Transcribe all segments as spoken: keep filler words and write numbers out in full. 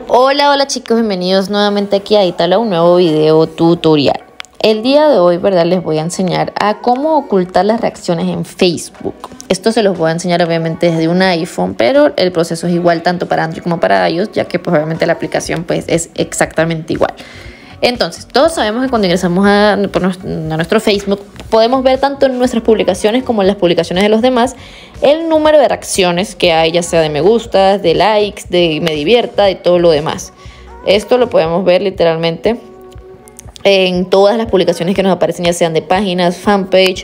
Hola, hola chicos, bienvenidos nuevamente aquí a Itala, un nuevo video tutorial. El día de hoy, ¿verdad? Les voy a enseñar a cómo ocultar las reacciones en Facebook. Esto se los voy a enseñar obviamente desde un iPhone, pero el proceso es igual tanto para Android como para iOS, ya que pues obviamente la aplicación pues es exactamente igual. Entonces, todos sabemos que cuando ingresamos a, a nuestro Facebook podemos ver tanto en nuestras publicaciones como en las publicaciones de los demás el número de reacciones que hay, ya sea de me gustas, de likes, de me divierta, de todo lo demás. Esto lo podemos ver literalmente en todas las publicaciones que nos aparecen, ya sean de páginas, fanpage,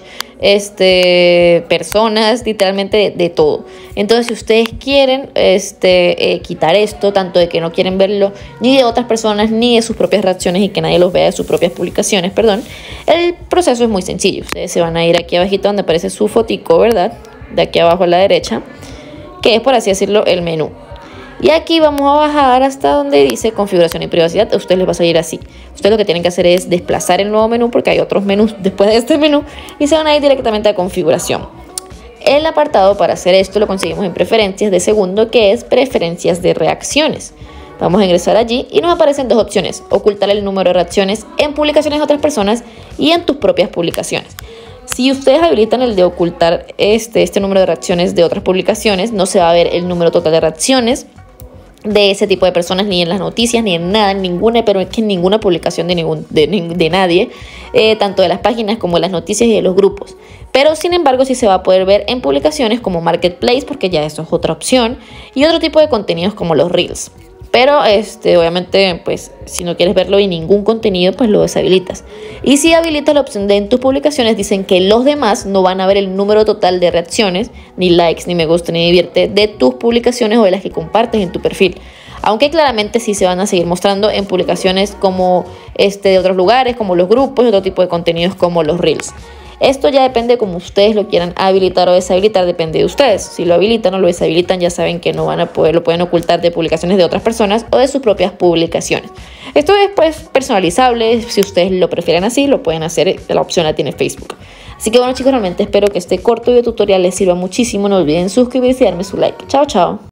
este, personas, literalmente de, de todo. Entonces, si ustedes quieren este, eh, quitar esto, tanto de que no quieren verlo ni de otras personas, ni de sus propias reacciones y que nadie los vea de sus propias publicaciones, perdón, el proceso es muy sencillo. Ustedes se van a ir aquí abajito donde aparece su fotico, ¿verdad? De aquí abajo a la derecha, que es, por así decirlo, el menú. Y aquí vamos a bajar hasta donde dice configuración y privacidad. A ustedes les va a salir así. Ustedes lo que tienen que hacer es desplazar el nuevo menú, porque hay otros menús después de este menú, y se van a ir directamente a configuración. El apartado para hacer esto lo conseguimos en preferencias de segundo, que es preferencias de reacciones. Vamos a ingresar allí y nos aparecen dos opciones: ocultar el número de reacciones en publicaciones de otras personas y en tus propias publicaciones. Si ustedes habilitan el de ocultar este, este número de reacciones de otras publicaciones, no se va a ver el número total de reacciones de ese tipo de personas, ni en las noticias, ni en nada, en ninguna, pero es que en ninguna publicación de, ningún, de, de nadie, eh, tanto de las páginas como de las noticias y de los grupos. Pero sin embargo sí se va a poder ver en publicaciones como Marketplace, porque ya eso es otra opción, y otro tipo de contenidos como los Reels. Pero este, obviamente, pues si no quieres verlo y ningún contenido, pues lo deshabilitas. Y si habilitas la opción de en tus publicaciones, dicen que los demás no van a ver el número total de reacciones, ni likes, ni me gusta, ni divierte de tus publicaciones o de las que compartes en tu perfil. Aunque claramente sí se van a seguir mostrando en publicaciones como este de otros lugares, como los grupos y otro tipo de contenidos como los Reels. Esto ya depende como ustedes lo quieran habilitar o deshabilitar, depende de ustedes. Si lo habilitan o lo deshabilitan, ya saben que no van a poder, lo pueden ocultar de publicaciones de otras personas o de sus propias publicaciones. Esto es pues personalizable, si ustedes lo prefieren así, lo pueden hacer, la opción la tiene Facebook. Así que bueno chicos, realmente espero que este corto video tutorial les sirva muchísimo, no olviden suscribirse y darme su like. Chao, chao.